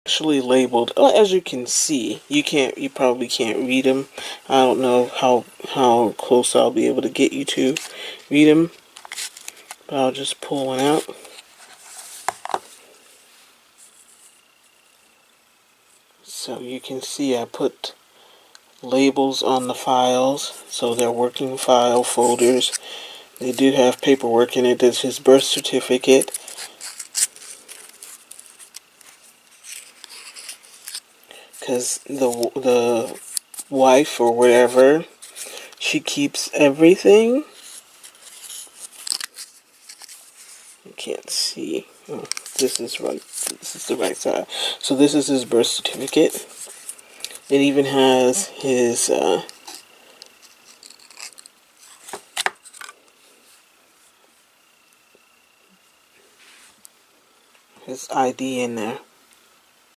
Actually labeled. As you can see, you probably can't read them. I don't know how close I'll be able to get you to read them, but I'll just pull one out. So you can see I put labels on the files, so they're working file folders. They do have paperwork in it. There's his birth certificate, because the wife or whatever, she keeps everything. You can't see. Oh, this is right. This is the right side. So this is his birth certificate. It even has his ID in there.